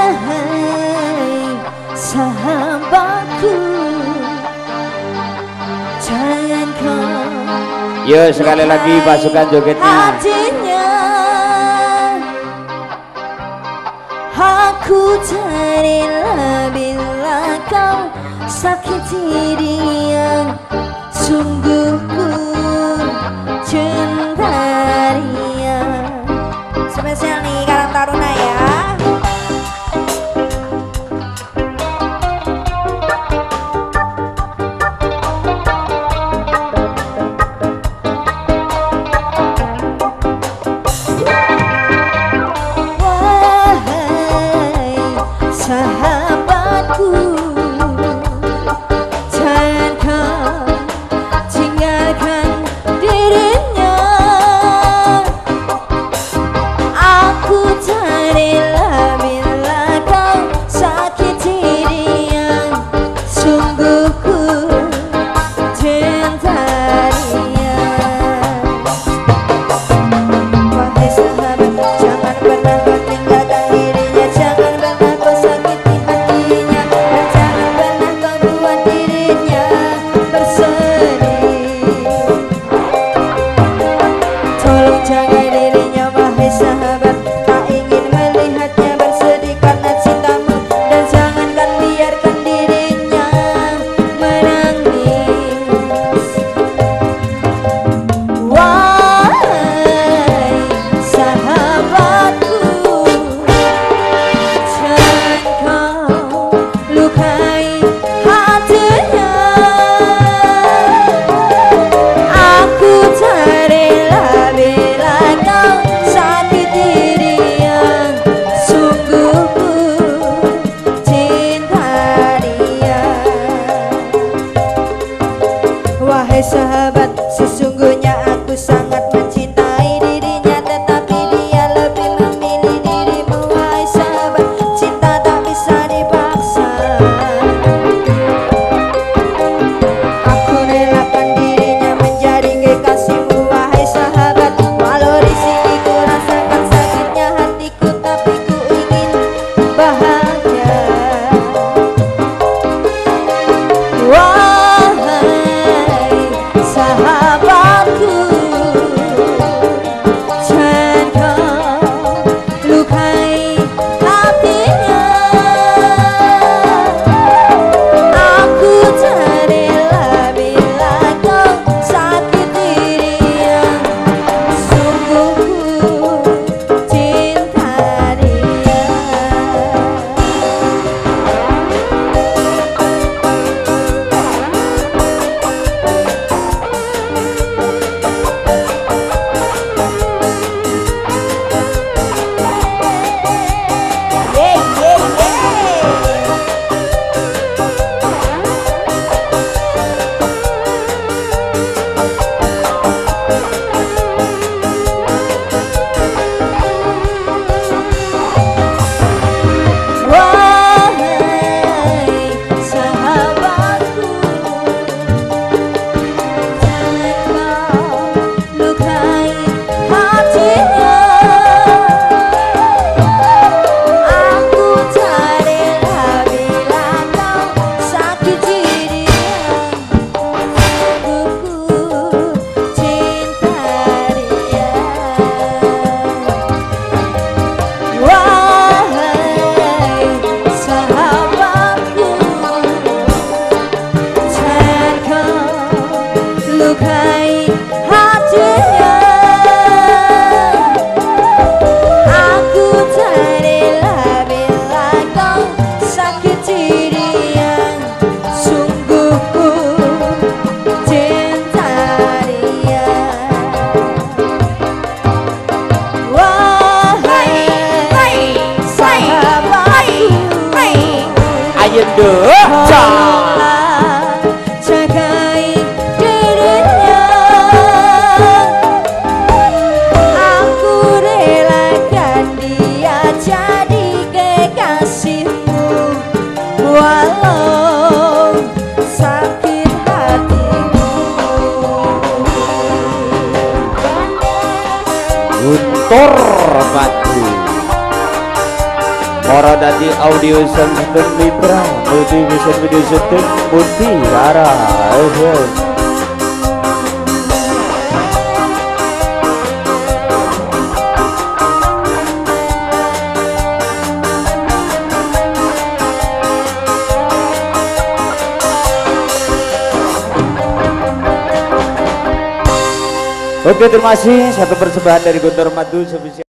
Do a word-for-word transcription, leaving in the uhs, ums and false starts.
Wahai sahabatku, jangan kau. Yuk sekali lagi pasukan jogetnya. Hatinya aku carilah bila kau sakiti dia, sungguh ku cinta dia. Spesial nih Karang Taruna ya. Sahabatku, jangan kau tinggalkan dirinya. Aku carilah bila kau sakiti dia, sungguh ku cinta dia. Wahai sahabat, jangan pernah kau tinggalkan dirinya, jangan pernah kau sakiti hatinya, dan jangan pernah kau buat dirinya bersedih. Tolong jaga dirinya wahai sahabat, tak ingin melihatnya bersedih karena cintamu, dan jangankan biarkan dirinya menangis. Wahai sahabatku, jangan kau lukai hatinya. Aku carilah bila kau sakiti dia, sungguh ku cinta dia. Wahai sahabat, sesungguhnya aku sangat mencintai dirinya, tetapi dia lebih memilih dirimu. Wahai sahabat, cinta tak bisa dipaksa. Aku relakan dirinya menjadi kekasihmu. Wahai sahabat, walau di sini ku rasakan sakitnya hatiku, tapi ku ingin bahagia. Wahai sahabatku, jangan kau lukai hatinya. Aku carilah bila kau sakiti dia, sungguh ku cinta dia. Yeay, yeay, yeay. Wahai sahabatku, jangan kau lukai hatinya. Aku carilah bila kau sakiti dia, sungguh ku cinta dia. Wahai sahabatku, jangan kau lukai hatinya. Aku carilah bila kau sakiti dia, sungguh ku cinta dia. Wahai sahabatku, Ayo deh. tolonglah jagai dirinya. Aku relakan dia jadi kekasihmu, walau sakit hatimu. Guntur Batu. Moro dadi audio sound system Libra, multi vision video shooting Mutiara. Oke, terima kasih. Satu persembahan dari Guntur Madu.